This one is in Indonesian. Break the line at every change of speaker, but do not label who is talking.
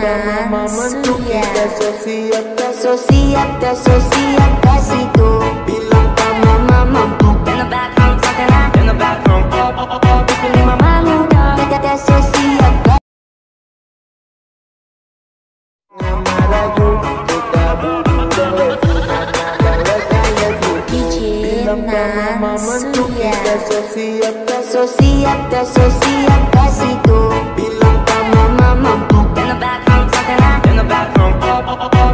Surya. Dah so siap kasih tuh. Bilang kamu mampu. In the back room, talking out. In the back room, bikin mama muda. Dah so siap. DJ Nan Surya. Dah so siap kasih tuh. Bilang kamu mampu. In the back room, talking out. In the back room,